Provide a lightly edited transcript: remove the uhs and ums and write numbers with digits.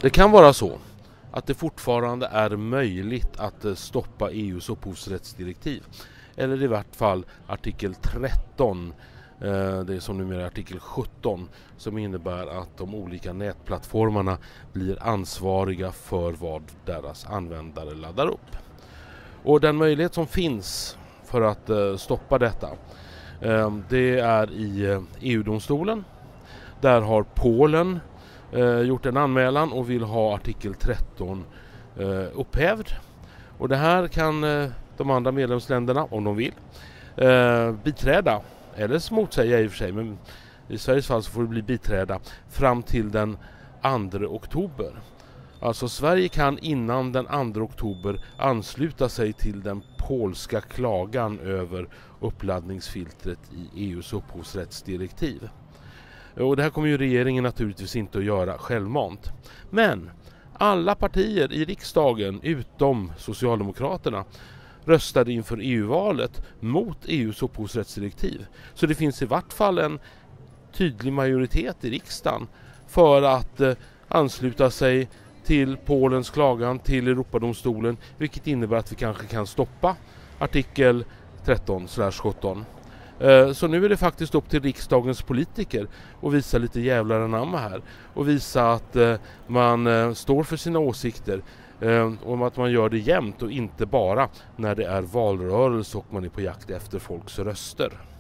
Det kan vara så att det fortfarande är möjligt att stoppa EUs upphovsrättsdirektiv. Eller i vart fall artikel 13, det är som numera är artikel 17, som innebär att de olika nätplattformarna blir ansvariga för vad deras användare laddar upp. Och den möjlighet som finns för att stoppa detta, det är i EU-domstolen. Där har Polen gjort en anmälan och vill ha artikel 13 upphävd. Och det här kan de andra medlemsländerna, om de vill, biträda eller motsäga i och för sig, men i Sveriges fall så får det bli biträda fram till den 2 oktober. Alltså Sverige kan innan den 2 oktober ansluta sig till den polska klagan över uppladdningsfiltret i EUs upphovsrättsdirektiv. Och det här kommer ju regeringen naturligtvis inte att göra självmant. Men alla partier i riksdagen utom Socialdemokraterna röstade inför EU-valet mot EUs upphovsrättsdirektiv. Så det finns i vart fall en tydlig majoritet i riksdagen för att ansluta sig till Polens klagan till Europadomstolen, vilket innebär att vi kanske kan stoppa artikel 13/17. Så nu är det faktiskt upp till riksdagens politiker att visa lite jävlar anamma här och visa att man står för sina åsikter och att man gör det jämt och inte bara när det är valrörelse och man är på jakt efter folks röster.